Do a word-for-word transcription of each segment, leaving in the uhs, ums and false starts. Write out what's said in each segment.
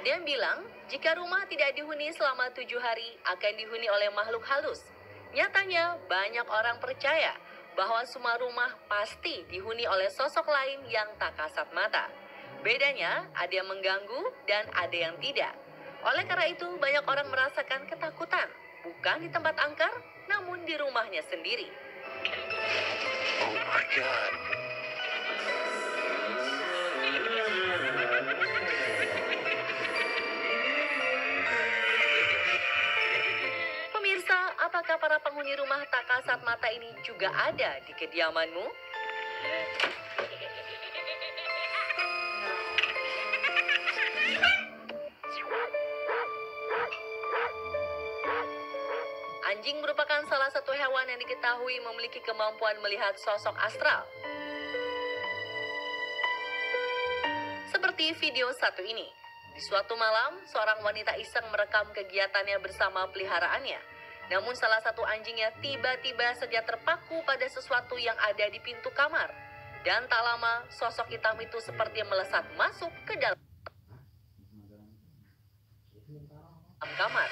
Ada yang bilang, jika rumah tidak dihuni selama tujuh hari, akan dihuni oleh makhluk halus. Nyatanya, banyak orang percaya bahwa semua rumah pasti dihuni oleh sosok lain yang tak kasat mata. Bedanya, ada yang mengganggu dan ada yang tidak. Oleh karena itu, banyak orang merasakan ketakutan, bukan di tempat angker, namun di rumahnya sendiri. Oh my God. Pemirsa, apakah para penghuni rumah tak kasat mata ini juga ada di kediamanmu? Anjing merupakan salah satu hewan yang diketahui memiliki kemampuan melihat sosok astral. Seperti video satu ini. Di suatu malam, seorang wanita iseng merekam kegiatannya bersama peliharaannya. Namun salah satu anjingnya tiba-tiba saja terpaku pada sesuatu yang ada di pintu kamar. Dan tak lama, sosok hitam itu seperti melesat masuk ke dalam kamar.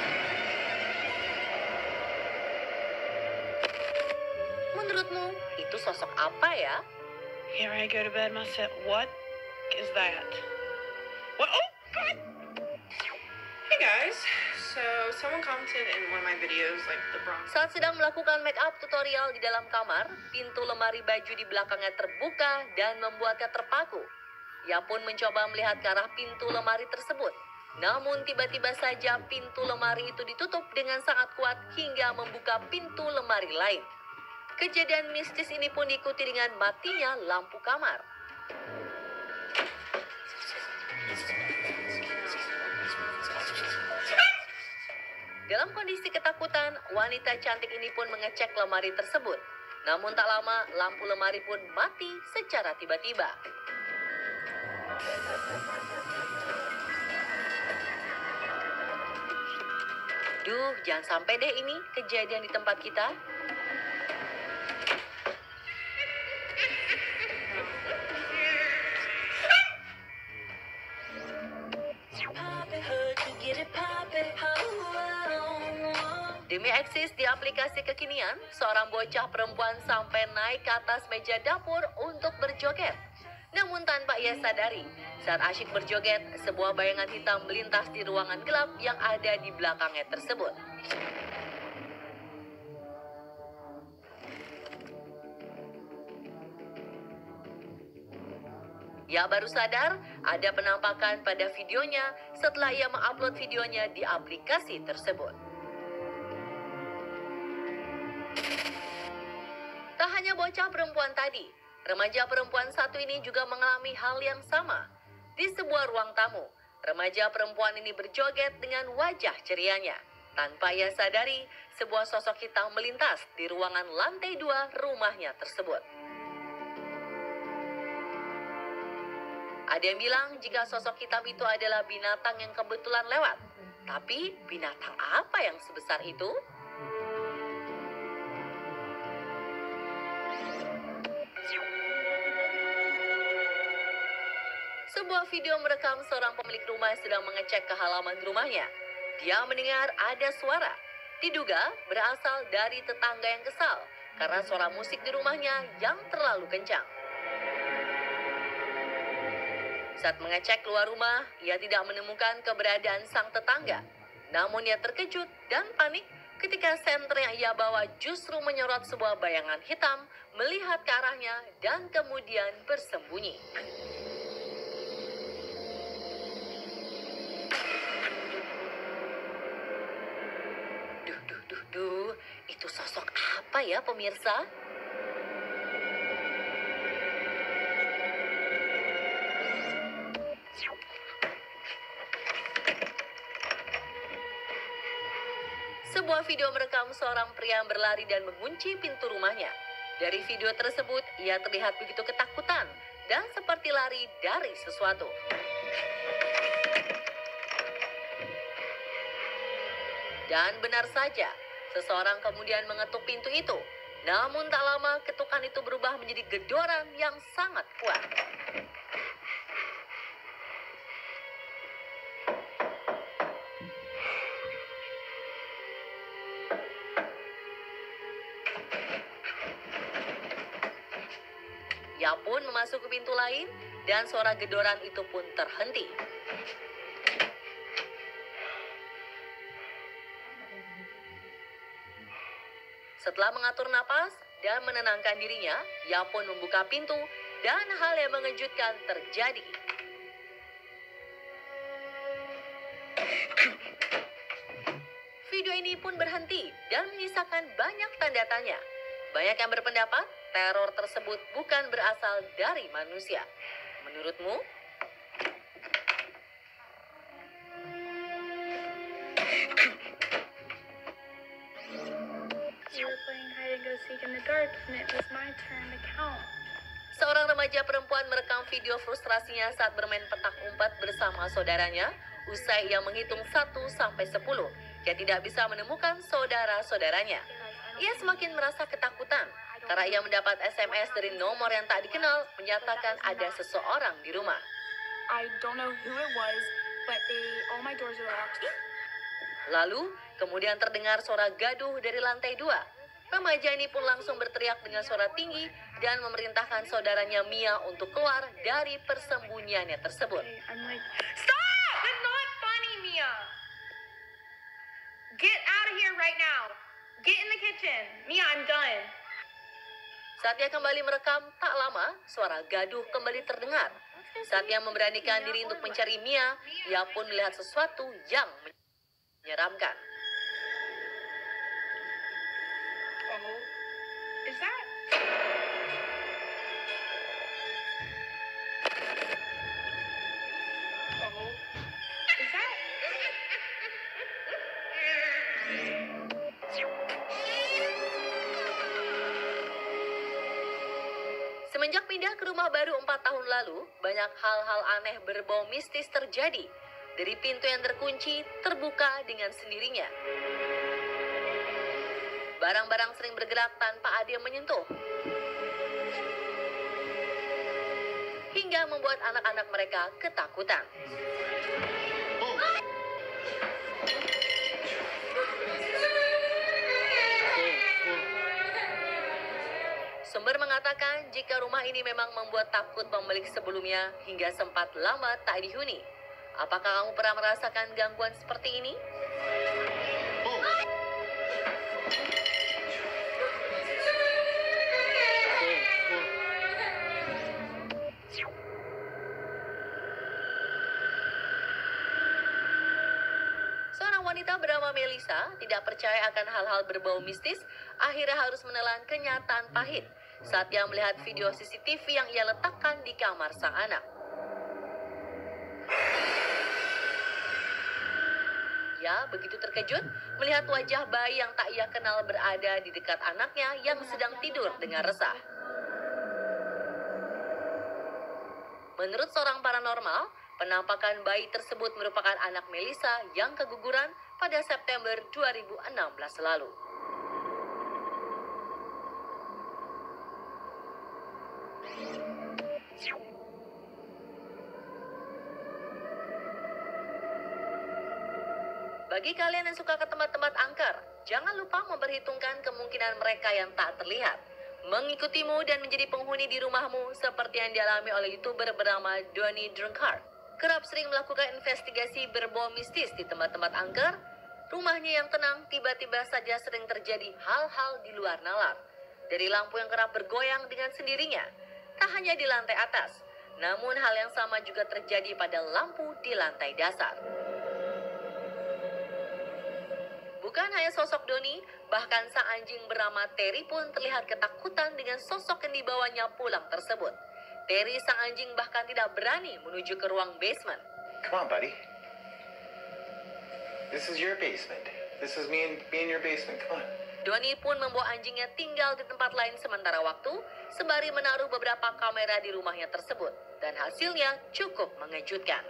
Menurutmu, itu sosok apa ya? Here I go to bed myself. What is that? What? Oh, God! Hey guys, so someone commented in one of my videos, like the Bronx. Saat sedang melakukan make up tutorial di dalam kamar, pintu lemari baju di belakangnya terbuka dan membuatnya terpaku. Ia pun mencoba melihat ke arah pintu lemari tersebut. Namun tiba-tiba saja pintu lemari itu ditutup dengan sangat kuat hingga membuka pintu lemari lain. Kejadian mistis ini pun diikuti dengan matinya lampu kamar. Dalam kondisi ketakutan, wanita cantik ini pun mengecek lemari tersebut. Namun tak lama, lampu lemari pun mati secara tiba-tiba. Duh, jangan sampai deh ini kejadian di tempat kita. Demi eksis di aplikasi kekinian, seorang bocah perempuan sampai naik ke atas meja dapur untuk berjoget. Namun tanpa ia sadari, saat asyik berjoget, sebuah bayangan hitam melintas di ruangan gelap yang ada di belakangnya tersebut. Ia baru sadar ada penampakan pada videonya setelah ia mengupload videonya di aplikasi tersebut. Tak hanya bocah perempuan tadi, remaja perempuan satu ini juga mengalami hal yang sama. Di sebuah ruang tamu, remaja perempuan ini berjoget dengan wajah cerianya. Tanpa ia sadari, sebuah sosok hitam melintas di ruangan lantai dua rumahnya tersebut. Ada yang bilang jika sosok hitam itu adalah binatang yang kebetulan lewat. Tapi binatang apa yang sebesar itu? Sebuah video merekam seorang pemilik rumah yang sedang mengecek ke halaman rumahnya. Dia mendengar ada suara. Diduga berasal dari tetangga yang kesal karena suara musik di rumahnya yang terlalu kencang. Saat mengecek keluar rumah, ia tidak menemukan keberadaan sang tetangga. Namun ia terkejut dan panik ketika senter yang ia bawa justru menyorot sebuah bayangan hitam melihat ke arahnya dan kemudian bersembunyi. Duh, duh, duh, duh, itu sosok apa ya pemirsa? Sebuah video merekam seorang pria yang berlari dan mengunci pintu rumahnya. Dari video tersebut, ia terlihat begitu ketakutan dan seperti lari dari sesuatu. Dan benar saja, seseorang kemudian mengetuk pintu itu. Namun tak lama, ketukan itu berubah menjadi gedoran yang sangat kuat. Ia pun memasuki pintu lain dan suara gedoran itu pun terhenti. Setelah mengatur napas dan menenangkan dirinya, ia pun membuka pintu dan hal yang mengejutkan terjadi. Video ini pun berhenti dan menyisakan banyak tanda tanya. Banyak yang berpendapat teror tersebut bukan berasal dari manusia. Menurutmu? We were playing hide and go seek in the dark, and it was my turn to count. Seorang remaja perempuan merekam video frustrasinya saat bermain petak umpet bersama saudaranya. Usai ia menghitung satu sampai sepuluh, ia tidak bisa menemukan saudara-saudaranya. Ia semakin merasa ketakutan karena ia mendapat S M S dari nomor yang tak dikenal menyatakan ada seseorang di rumah. I don't know who it was, but they all my doors are locked. Lalu, kemudian terdengar suara gaduh dari lantai dua. Remaja ini pun langsung berteriak dengan suara tinggi dan memerintahkan saudaranya Mia untuk keluar dari persembunyiannya tersebut. Okay, I'm like, stop! That's not funny, Mia. Get out of here right now. Get in the kitchen. Mia, I'm done. Saat ia kembali merekam, tak lama suara gaduh kembali terdengar. Saat ia memberanikan diri untuk mencari Mia, ia pun melihat sesuatu yang menyeramkan. Oh, is that? Oh, is that? Semenjak pindah ke rumah baru empat tahun lalu, banyak hal-hal aneh berbau mistis terjadi. Dari pintu yang terkunci, terbuka dengan sendirinya. Barang-barang sering bergerak tanpa ada yang menyentuh. Hingga membuat anak-anak mereka ketakutan. Sumber mengatakan jika rumah ini memang membuat takut pemilik sebelumnya hingga sempat lama tak dihuni. Apakah kamu pernah merasakan gangguan seperti ini? Seorang wanita bernama Melissa tidak percaya akan hal-hal berbau mistis, akhirnya harus menelan kenyataan pahit saat ia melihat video C C T V yang ia letakkan di kamar sang anak. Ia begitu terkejut melihat wajah bayi yang tak ia kenal berada di dekat anaknya yang sedang tidur dengan resah. Menurut seorang paranormal, penampakan bayi tersebut merupakan anak Melissa yang keguguran pada September dua ribu enam belas lalu. Bagi kalian yang suka ke tempat-tempat angker, jangan lupa memperhitungkan kemungkinan mereka yang tak terlihat mengikutimu dan menjadi penghuni di rumahmu seperti yang dialami oleh YouTuber bernama Donnie Drunkard. Kerap sering melakukan investigasi berbau mistis di tempat-tempat angker. Rumahnya yang tenang tiba-tiba saja sering terjadi hal-hal di luar nalar. Dari lampu yang kerap bergoyang dengan sendirinya, tak hanya di lantai atas, namun hal yang sama juga terjadi pada lampu di lantai dasar. Bukan hanya sosok Donnie, bahkan sang anjing bernama Terry pun terlihat ketakutan dengan sosok yang dibawanya pulang tersebut. Terry sang anjing bahkan tidak berani menuju ke ruang basement. Come on, buddy. This is your basement. This is me in, me in your basement. Come on. Donnie pun membawa anjingnya tinggal di tempat lain sementara waktu, sembari menaruh beberapa kamera di rumahnya tersebut. Dan hasilnya cukup mengejutkan.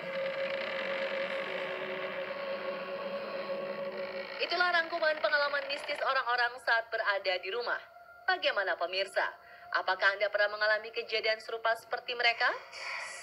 Itulah rangkuman pengalaman mistis orang-orang saat berada di rumah. Bagaimana pemirsa? Apakah Anda pernah mengalami kejadian serupa seperti mereka?